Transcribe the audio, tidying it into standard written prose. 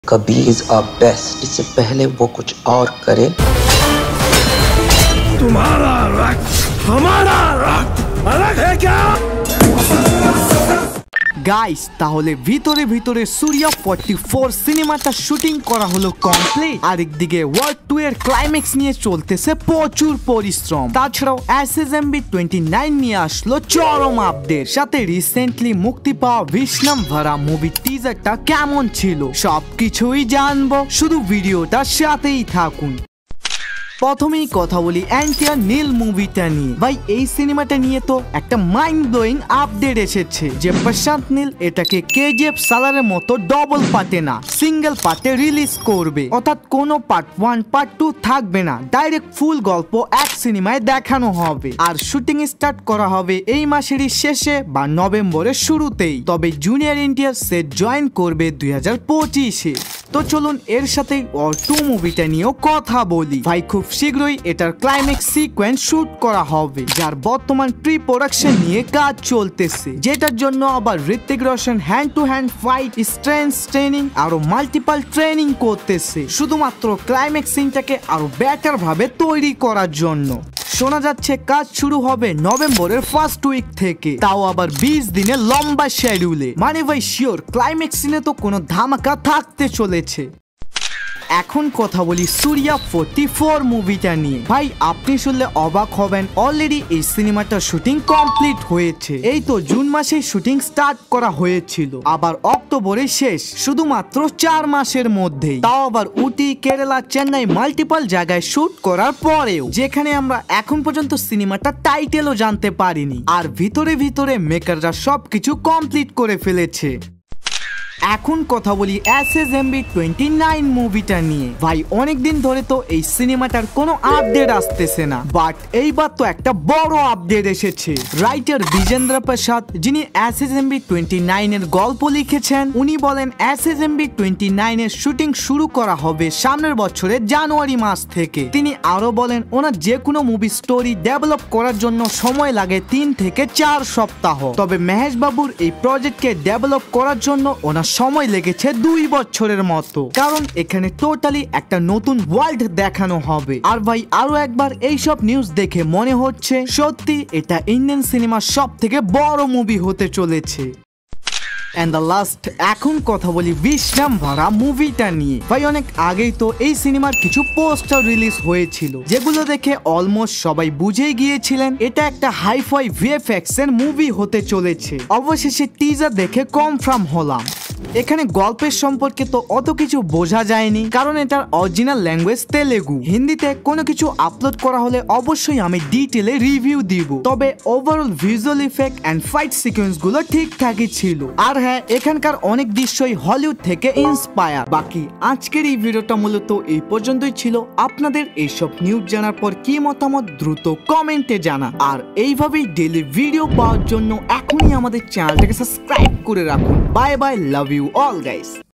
Kabir is a best. इससे पहले वो कुछ और करे। तुम्हारा रक्त हमारा रक्त अलग है क्या? গাইস তাহলে ভিতরে ভিতরে সূর্য 44 সিনেমাটা শুটিং করা হলো কমপ্লিট, আর একদিকে ওয়ার্ল্ড 2 এর ক্লাইম্যাক্স নিয়ে চলতেছে প্রচুর পরিশ্রম। তাছাড়াও Ssmb 29 নিয়ে আসলো চরম আপডেট, সাথে রিসেন্টলি মুক্তি পাওয়া বিশ্বম্ভরা মুভি টিজারটা কেমন ছিল সবকিছুই জানবো, শুধু ভিডিওটার সাথেই থাকুন। প্রথমেই কথা বলি এনটিআর নীল মুভিটা নিয়ে। ভাই এই সিনেমাটা নিয়ে তো একটা মাইন্ড ব্লোয়িং আপডেট এসেছে যে প্রশান্ত নীল এটাকে কেজিএফ সালারের মতো ডবল পার্টে না সিঙ্গেল পার্টে রিলিজ করবে, অর্থাৎ কোনো পার্ট 1 পার্ট 2 থাকবে না, ডাইরেক্ট ফুল গল্প এক সিনেমায় দেখানো হবে। আর শুটিং স্টার্ট করা হবে এই মাসেরই শেষে বা নভেম্বরের শুরুতেই, তবে জুনিয়র এনটিআর সেট জয়েন করবে 2025-এ। তো চলুন এর সাথে ওয়ার 2 মুভিটা নিয়েও কথা বলি। ভাই খুব শীঘ্রই এটার ক্লাইম্যাক্স সিকোয়েন্স শুট করা হবে, যার বর্তমান প্রি প্রোডাকশন নিয়ে কাজ চলতেছে, যেটার জন্য আবার Hrithik Roshan hand to hand fight, strength training আরো মাল্টিপল ট্রেনিং করতেছে শুধুমাত্র ক্লাইম্যাক্স সিনটাকে আরো বেটার ভাবে তৈরি করার জন্য। শোনা যাচ্ছে কাজ শুরু হবে নভেম্বরের ফার্স্ট উইক থেকে, তাও আবার 20 দিনের লম্বা শিডিউলে। মানে ভাই শিওর ক্লাইম্যাক্স সিনে তো কোনো ধামাকা থাকতে চলেছে। এখন কথা বলি সূর্যা 44 মুভিটা নিয়ে। ভাই আপনি শুনলে অবাক হবেন, অলরেডি এই সিনেমাটার শুটিং কমপ্লিট হয়েছে। এই তো জুন মাসে শুটিং স্টার্ট করা হয়েছিল, আবার অক্টোবরে শেষ, শুধুমাত্র 4 মাসের মধ্যেই, তাও আবার উটি, কেরালা, চেন্নাই মাল্টিপল জায়গায় শুট করার পরেও, যেখানে আমরা এখন পর্যন্ত সিনেমাটা টাইটেলও জানতে পারিনি। আর ভিতরে ভিতরে মেকাররা সবকিছু কমপ্লিট করে ফেলেছে। এখন কথা বলি Ssmb 29 মুভিটা নিয়ে। ভাই অনেকদিন ধরে তো এই সিনেমাটার কোনো আপডেট আসতেছে না, বাট এইবার তো একটা বড় আপডেট এসেছে। রাইটার বিজেন্দ্র প্রসাদ, যিনি Ssmb 29 এর গল্প লিখেছেন, উনি বলেন Ssmb 29 এর শুটিং শুরু করা হবে সামনের বছরের জানুয়ারি মাস থেকে। তিনি আরো বলেন ওনার যে কোনো মুভি স্টোরি ডেভেলপ করার জন্য সময় লাগে 3 থেকে 4 সপ্তাহ, তবে মহেশ বাবুর এই প্রজেক্টকে ডেভেলপ করার জন্য ওনার সময় লেগেছে 2 বছরের মতো, কারণ এখানে টোটালি একটা নতুন ওয়ার্ল্ড দেখানো হবে। আর ভাই আরো একবার এইসব নিউজ দেখে মনে হচ্ছে সত্যি এটা ইন্ডিয়ান সিনেমার সব থেকে বড় মুভি হতে চলেছে। এন্ড দ্য লাস্ট এখন কথা বলি বিশ্বম্ভরা মুভিটা নিয়ে। ভাই অনেক আগেই তো এই সিনেমার কিছু পোস্টার রিলিজ হয়েছিল, যেগুলো দেখে অলমোস্ট সবাই বুঝেই গিয়েছিলেন এটা একটা হাইফাই ভিএফএক্স এর মুভি হতে চলেছে। অবশেষে টিজার দেখে কনফার্ম হলাম। এখানে গল্পের সম্পর্কে তো অত কিছু বোঝা যায়নি, কারণ এটার অরিজিনাল ল্যাঙ্গুয়েজ তেলেগু। হিন্দিতে কোনো কিছু আপলোড করা হলে অবশ্যই আমি ডিটেলে রিভিউ দিব, তবে overall visual effect and fight sequence গুলো ঠিকঠাকই ছিল। আর হ্যাঁ, এখানকার অনেক দৃশ্যই হলিউড থেকে ইন্সপায়ার। বাকি আজকের এই ভিডিওটা মূলত এই পর্যন্তই ছিল। আপনাদের এইসব নিউজ জানার পর কি মতামত দ্রুত কমেন্টে জানা, আর এইভাবেই ডেইলি ভিডিও পাওয়ার জন্য এখনই আমাদের চ্যানেলটাকে সাবস্ক্রাইব করে রাখুন। Bye bye, love you all guys.